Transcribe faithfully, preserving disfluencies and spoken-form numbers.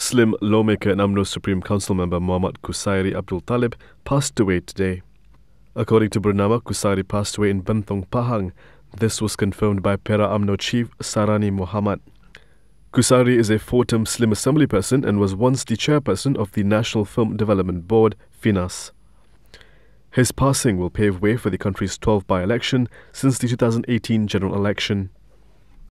Muslim lawmaker and Umno Supreme Council member Mohd Khusairi Abdul Talib passed away today. According to Bernama, Khusairi passed away in Bentong, Pahang. This was confirmed by Perak Umno chief Saarani Mohamad. Khusairi is a four-term Muslim assembly person and was once the chairperson of the National Film Development Board, FINAS. His passing will pave way for the country's twelfth by-election since the two thousand eighteen general election.